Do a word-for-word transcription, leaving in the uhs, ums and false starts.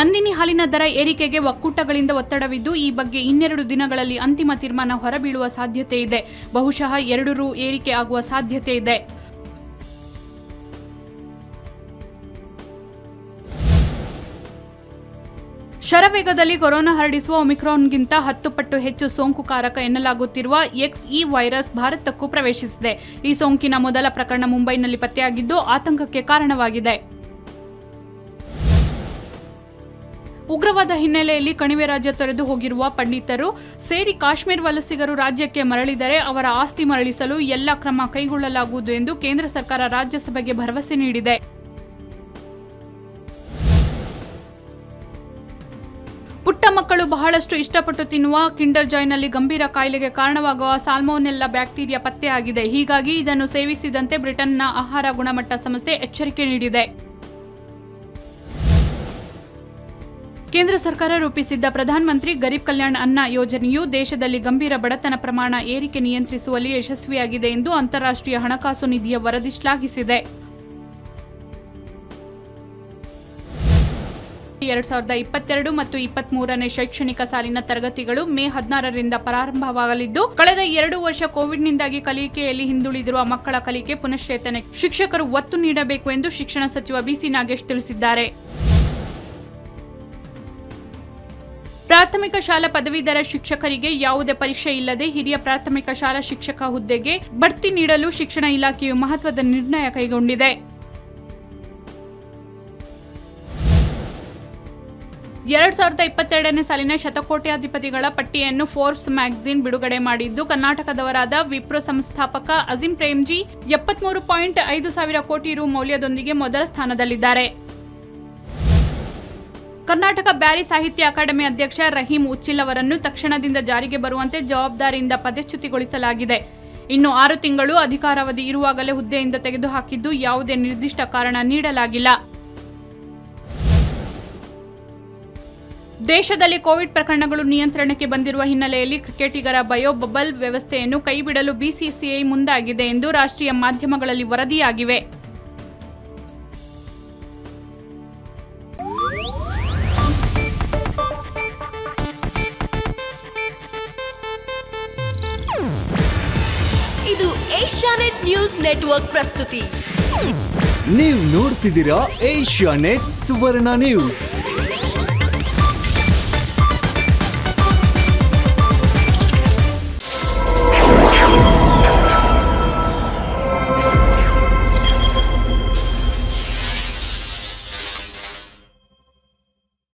ನಂದಿನಿ ಹಾಲಿನ ದರ ಏರಿಕೆಗೆ ಒಕ್ಕೂಟಗಳಿಂದ ಒತ್ತಡವಿದ್ದು, ಈ ಬಗ್ಗೆ ಇನ್ನೆರಡು ದಿನಗಳಲ್ಲಿ ಅಂತಿಮ ತೀರ್ಮಾನ ಹೊರಬೀಳುವ ಸಾಧ್ಯತೆ ಇದೆ. ಬಹುಶಃ ಎರಡು ರು ಏರಿಕೆ ಆಗುವ ಸಾಧ್ಯತೆ ಇದೆ. ಶರವೇಗದಲ್ಲಿ ಕೊರೋನಾ ಹರಡಿಸುವ ಒಮಿಕ್ರಾನ್ಗಿಂತ ಹತ್ತು ಪಟ್ಟು ಹೆಚ್ಚು ಸೋಂಕುಕಾರಕ ಎನ್ನಲಾಗುತ್ತಿರುವ ಎಕ್ಸ್ ಇ ವೈರಸ್ ಭಾರತಕ್ಕೂ ಪ್ರವೇಶಿಸಿದೆ. ಈ ಸೋಂಕಿನ ಮೊದಲ ಪ್ರಕರಣ ಮುಂಬೈನಲ್ಲಿ ಪತ್ತೆಯಾಗಿದ್ದು ಆತಂಕಕ್ಕೆ ಕಾರಣವಾಗಿದೆ. ಉಗ್ರವಾದ ಹಿನ್ನೆಲೆಯಲ್ಲಿ ಕಣಿವೆ ರಾಜ್ಯ ತೊರೆದು ಹೋಗಿರುವ ಪಂಡಿತರು ಸೇರಿ ಕಾಶ್ಮೀರ ವಲಸಿಗರು ರಾಜ್ಯಕ್ಕೆ ಮರಳಿದರೆ ಅವರ ಆಸ್ತಿ ಮರಳಿಸಲು ಎಲ್ಲ ಕ್ರಮ ಕೈಗೊಳ್ಳಲಾಗುವುದು ಎಂದು ಕೇಂದ್ರ ಸರ್ಕಾರ ರಾಜ್ಯಸಭೆಗೆ ಭರವಸೆ ನೀಡಿದೆ. ಪುಟ್ಟ ಮಕ್ಕಳು ಬಹಳಷ್ಟು ಇಷ್ಟಪಟ್ಟು ತಿನ್ನುವ ಕಿಂಡರ್ ಜಾಯ್ನಲ್ಲಿ ಗಂಭೀರ ಕಾಯಿಲೆಗೆ ಕಾರಣವಾಗುವ ಸಾಲ್ಮೊನೆಲ್ಲಾ ಬ್ಯಾಕ್ಟೀರಿಯಾ ಪತ್ತೆಯಾಗಿದೆ. ಹೀಗಾಗಿ ಇದನ್ನು ಸೇವಿಸಿದಂತೆ ಬ್ರಿಟನ್ನ ಆಹಾರ ಗುಣಮಟ್ಟ ಸಂಸ್ಥೆ ಎಚ್ಚರಿಕೆ ನೀಡಿದೆ. ಕೇಂದ್ರ ಸರ್ಕಾರ ರೂಪಿಸಿದ್ದ ಪ್ರಧಾನಮಂತ್ರಿ ಗರೀಬ್ ಕಲ್ಯಾಣ ಅನ್ನ ಯೋಜನೆಯು ದೇಶದಲ್ಲಿ ಗಂಭೀರ ಬಡತನ ಪ್ರಮಾಣ ಏರಿಕೆ ನಿಯಂತ್ರಿಸುವಲ್ಲಿ ಯಶಸ್ವಿಯಾಗಿದೆ ಎಂದು ಅಂತಾರಾಷ್ಟ್ರೀಯ ಹಣಕಾಸು ನಿಧಿಯ ವರದಿ ಶ್ಲಾಘಿಸಿದೆ. ಎರಡ್ ಸಾವಿರದ ಇಪ್ಪತ್ತೆರಡು ಮತ್ತು ಇಪ್ಪತ್ತ್ ಮೂರನೇ ಶೈಕ್ಷಣಿಕ ಸಾಲಿನ ತರಗತಿಗಳು ಮೇ ಹದಿನಾರರಿಂದ ಪ್ರಾರಂಭವಾಗಲಿದ್ದು, ಕಳೆದ ಎರಡು ವರ್ಷ ಕೋವಿಡ್ನಿಂದಾಗಿ ಕಲಿಕೆಯಲ್ಲಿ ಹಿಂದುಳಿದಿರುವ ಮಕ್ಕಳ ಕಲಿಕೆ ಪುನಶ್ಚೇತನಕ್ಕೆ ಶಿಕ್ಷಕರು ಒತ್ತು ನೀಡಬೇಕು ಎಂದು ಶಿಕ್ಷಣ ಸಚಿವ ಬಿಸಿ ನಾಗೇಶ್ ತಿಳಿಸಿದ್ದಾರೆ. ಪ್ರಾಥಮಿಕ ಶಾಲಾ ಪದವೀಧರ ಶಿಕ್ಷಕರಿಗೆ ಯಾವುದೇ ಪರೀಕ್ಷೆ ಇಲ್ಲದೆ ಹಿರಿಯ ಪ್ರಾಥಮಿಕ ಶಾಲಾ ಶಿಕ್ಷಕ ಹುದ್ದೆಗೆ ಬಡ್ತಿ ನೀಡಲು ಶಿಕ್ಷಣ ಇಲಾಖೆಯು ಮಹತ್ವದ ನಿರ್ಣಯ ಕೈಗೊಂಡಿದೆ. ಎರಡ್ ಸಾವಿರದ ಇಪ್ಪತ್ತೆರಡನೇ ಸಾಲಿನ ಶತಕೋಟ್ಯಾಧಿಪತಿಗಳ ಪಟ್ಟಿಯನ್ನು ಫೋರ್ಬ್ಸ್ ಮ್ಯಾಗಜಿನ್ ಬಿಡುಗಡೆ ಮಾಡಿದ್ದು, ಕರ್ನಾಟಕದವರಾದ ವಿಪ್ರೋ ಸಂಸ್ಥಾಪಕ ಅಜೀಂ ಪ್ರೇಮ್ಜಿ ಎಪ್ಪತ್ಮೂರು ಪಾಯಿಂಟ್ ಐದು ಸಾವಿರ ಕೋಟಿ ರು ಮೌಲ್ಯದೊಂದಿಗೆ ಮೊದಲ ಸ್ಥಾನದಲ್ಲಿದ್ದಾರೆ. ಕರ್ನಾಟಕ ಬ್ಯಾರಿ ಸಾಹಿತ್ಯ ಅಕಾಡೆಮಿ ಅಧ್ಯಕ್ಷ ರಹೀಂ ಉಚ್ಚಿಲ್ ಅವರನ್ನು ತಕ್ಷಣದಿಂದ ಜಾರಿಗೆ ಬರುವಂತೆ ಜವಾಬ್ದಾರಿಯಿಂದ ಪದಚ್ಯುತಿಗೊಳಿಸಲಾಗಿದೆ. ಇನ್ನು ಆರು ತಿಂಗಳು ಅಧಿಕಾರಾವಧಿ ಇರುವಾಗಲೇ ಹುದ್ದೆಯಿಂದ ತೆಗೆದುಹಾಕಿದ್ದು, ಯಾವುದೇ ನಿರ್ದಿಷ್ಟ ಕಾರಣ ನೀಡಲಾಗಿಲ್ಲ. ದೇಶದಲ್ಲಿ ಕೋವಿಡ್ ಪ್ರಕರಣಗಳು ನಿಯಂತ್ರಣಕ್ಕೆ ಬಂದಿರುವ ಹಿನ್ನೆಲೆಯಲ್ಲಿ ಕ್ರಿಕೆಟಿಗರ ಬಯೋ ಬಬಲ್ ವ್ಯವಸ್ಥೆಯನ್ನು ಕೈಬಿಡಲು ಬಿಸಿಸಿಐ ಮುಂದಾಗಿದೆ ಎಂದು ರಾಷ್ಟ್ರೀಯ ಮಾಧ್ಯಮಗಳಲ್ಲಿ ವರದಿಯಾಗಿವೆ. ಇದು ಏಷ್ಯಾನೆಟ್ ನ್ಯೂಸ್ ನೆಟ್ವರ್ಕ್ ಪ್ರಸ್ತುತಿ. ನೀವು ನೋಡ್ತಿದ್ದೀರಾ ಏಷ್ಯಾನೆಟ್ ಸುವರ್ಣ ನ್ಯೂಸ್.